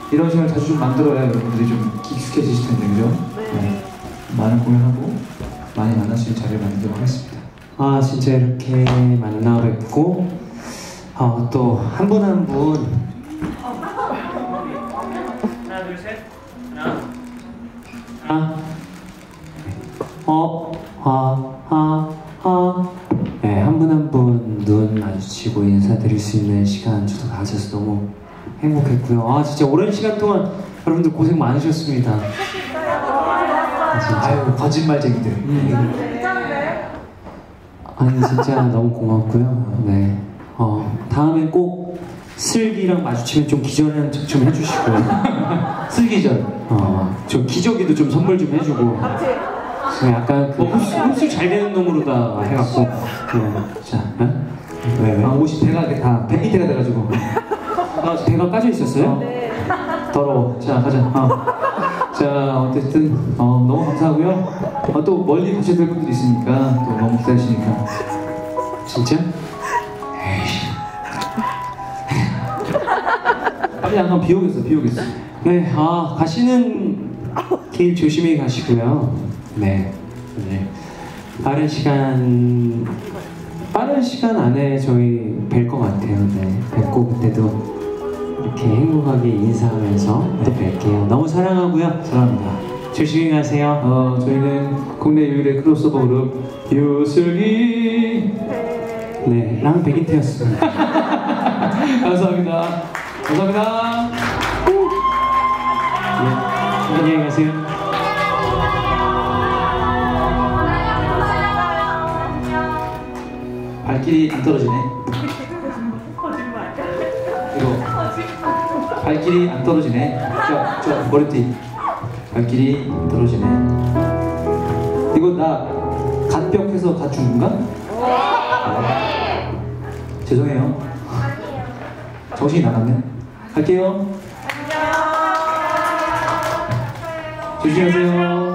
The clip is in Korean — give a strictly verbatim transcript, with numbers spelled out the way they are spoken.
이런 시간을 자주 좀 만들어야 여러분들이 좀 익숙해지실 텐데, 그죠? 네. 많은 공연하고 많이 만날 수 있는 자리를 만들도록 하겠습니다. 아, 진짜 이렇게 만나 뵙고 어, 또 한 분 한 분 하나 둘 셋 하나 아, 어, 아, 아, 아. 네, 한 분 한 분 눈 마주치고 인사드릴 수 있는 시간 저도 가져서 너무 행복했고요. 아, 진짜 오랜 시간 동안 여러분들 고생 많으셨습니다. 아, 진짜. 아유, 거짓말쟁이들. 음. 아니, 진짜 너무 고맙고요. 네. 어, 다음엔 꼭 슬기랑 마주치면 좀 기절하는 척 좀 해주시고요. 슬기전. 어, 저 기저귀도 좀 선물 좀 해주고. 지금 약간 그 흡수, 흡수 잘 되는 놈으로다 해갖고. 네. 자, 네? 왜, 왜? 아, 옷이 배가 이렇게 다 배 밑에가 돼가지고. 아, 배가 까져 있었어요? 네. 더러워. 자, 가자. 어. 자, 어쨌든 어, 너무 감사하고요. 어, 또 멀리 가셔야 될 분들이 있으니까 또 너무 기다리시니까. 진짜? 빨리 안 가면 비 오겠어, 비 오겠어. 네, 아, 가시는 길 조심히 가시고요. 네, 네. 빠른 시간, 빠른 시간 안에 저희 뵐 것 같아요. 네, 뵙고 그때도 이렇게 행복하게 인사하면서 또 뵐게요. 너무 사랑하고요. 사랑합니다. 조심히 가세요. 어, 저희는 국내 유일의 크로스오버 그룹 유슬기. 네, 랑 백인태였습니다. 감사합니다. 감사합니다. 네, 안녕히 가세요. 발길이 안 떨어지네. 이거 발길이 안 떨어지네. 저, 저 머리띠. 발길이 안 떨어지네. 이거 나 갓벽해서 갓 죽은 건가? 아, 죄송해요. 정신이 나갔네. 갈게요. 조심히 가세요.